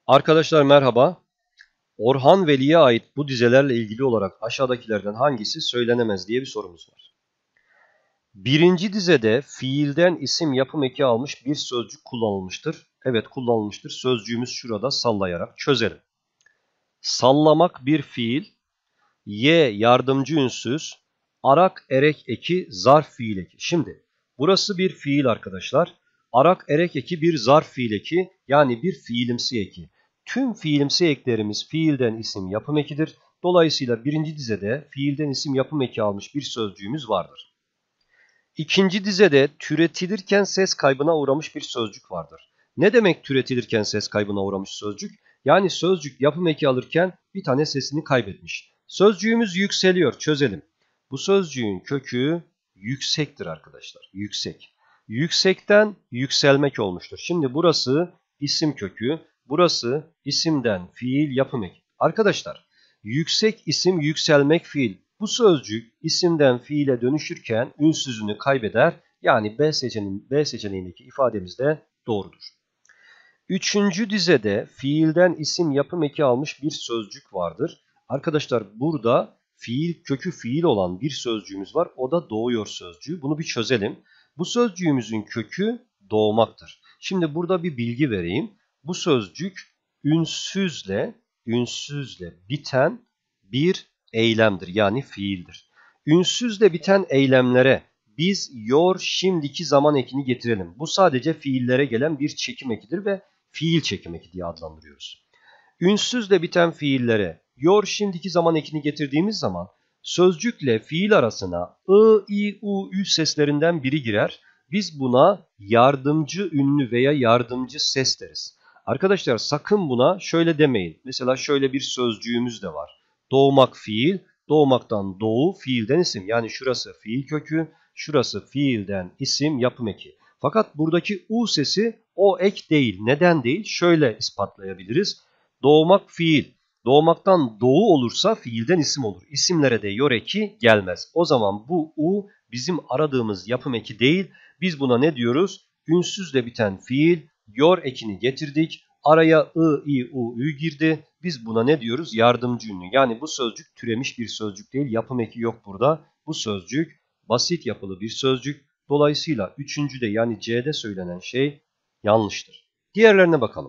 Arkadaşlar merhaba. Orhan Veli'ye ait bu dizelerle ilgili olarak aşağıdakilerden hangisi söylenemez diye bir sorumuz var. Birinci dizede fiilden isim yapım eki almış bir sözcük kullanılmıştır. Evet kullanılmıştır. Sözcüğümüz şurada sallayarak çözelim. Sallamak bir fiil, yardımcı ünsüz, arak erek eki zarf fiil eki. Şimdi burası bir fiil arkadaşlar. Arak erek eki bir zarf fiil eki yani bir fiilimsi eki. Tüm fiilimsi eklerimiz fiilden isim yapım ekidir. Dolayısıyla birinci dizede fiilden isim yapım eki almış bir sözcüğümüz vardır. İkinci dizede türetilirken ses kaybına uğramış bir sözcük vardır. Ne demek türetilirken ses kaybına uğramış sözcük? Yani sözcük yapım eki alırken bir tane sesini kaybetmiş. Sözcüğümüz yükseliyor. Çözelim. Bu sözcüğün kökü yüksektir arkadaşlar. Yüksek. Yüksekten yükselmek olmuştur. Şimdi burası isim kökü. Burası isimden fiil yapım eki. Arkadaşlar yüksek isim yükselmek fiil. Bu sözcük isimden fiile dönüşürken ünsüzünü kaybeder. Yani B seçeneğindeki ifademiz de doğrudur. Üçüncü dizede fiilden isim yapım eki almış bir sözcük vardır. Arkadaşlar burada fiil kökü fiil olan bir sözcüğümüz var. O da doğuyor sözcüğü. Bunu bir çözelim. Bu sözcüğümüzün kökü doğmaktır. Şimdi burada bir bilgi vereyim. Bu sözcük ünsüzle biten bir eylemdir. Yani fiildir. Ünsüzle biten eylemlere biz şimdiki zaman ekini getirelim. Bu sadece fiillere gelen bir çekim ekidir ve fiil çekim eki diye adlandırıyoruz. Ünsüzle biten fiillere şimdiki zaman ekini getirdiğimiz zaman sözcükle fiil arasına ü seslerinden biri girer. Biz buna yardımcı ünlü veya yardımcı ses deriz. Arkadaşlar sakın buna şöyle demeyin. Mesela şöyle bir sözcüğümüz de var. Doğmak fiil, doğmaktan doğu, fiilden isim. Yani şurası fiil kökü, şurası fiilden isim yapım eki. Fakat buradaki u sesi o ek değil. Neden değil? Şöyle ispatlayabiliriz. Doğmak fiil. Doğmaktan doğu olursa fiilden isim olur. İsimlere de yor eki gelmez. O zaman bu u bizim aradığımız yapım eki değil. Biz buna ne diyoruz? Ünsüzle biten fiil, yor ekini getirdik. Araya ü girdi. Biz buna ne diyoruz? Yardımcı ünlü. Yani bu sözcük türemiş bir sözcük değil. Yapım eki yok burada. Bu sözcük basit yapılı bir sözcük. Dolayısıyla üçüncüde yani C'de söylenen şey yanlıştır. Diğerlerine bakalım.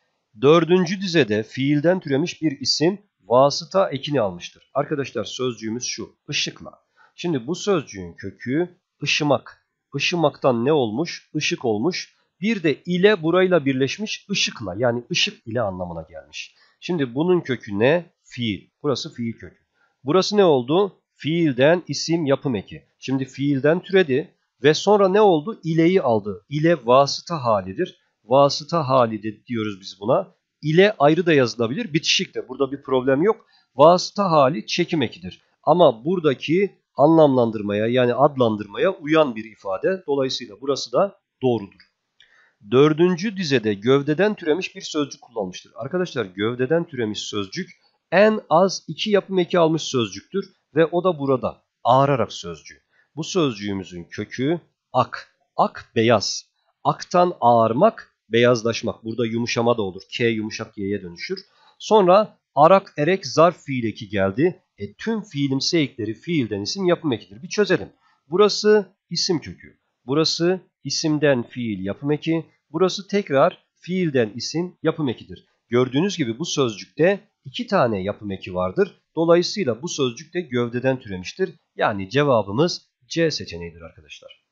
Dördüncü dizede fiilden türemiş bir isim vasıta ekini almıştır. Arkadaşlar sözcüğümüz şu. Işıkla. Şimdi bu sözcüğün kökü ışımak. Işımaktan ne olmuş? Işık olmuş. Bir de ile burayla birleşmiş ışıkla yani ışık ile anlamına gelmiş. Şimdi bunun kökü ne? Fiil. Burası fiil kökü. Burası ne oldu? Fiilden isim yapım eki. Şimdi fiilden türedi ve sonra ne oldu? İleyi aldı. İle vasıta halidir. Vasıta hali de diyoruz biz buna. İle ayrı da yazılabilir. Bitişik de. Burada bir problem yok. Vasıta hali çekim ekidir. Ama buradaki anlamlandırmaya yani adlandırmaya uyan bir ifade. Dolayısıyla burası da doğrudur. Dördüncü dizede gövdeden türemiş bir sözcük kullanmıştır. Arkadaşlar gövdeden türemiş sözcük en az iki yapım eki almış sözcüktür. Ve o da burada. Ağırarak sözcüğü. Bu sözcüğümüzün kökü ak. Ak beyaz. Aktan ağarmak, beyazlaşmak. Burada yumuşama da olur. K yumuşak y'ye dönüşür. Sonra arak erek zarf fiil eki geldi. Tüm fiilimsi ekleri fiilden isim yapım ekidir. Bir çözelim. Burası isim kökü. Burası isimden fiil yapım eki. Burası tekrar fiilden isim yapım ekidir. Gördüğünüz gibi bu sözcükte iki tane yapım eki vardır. Dolayısıyla bu sözcük de gövdeden türemiştir. Yani cevabımız C seçeneğidir arkadaşlar.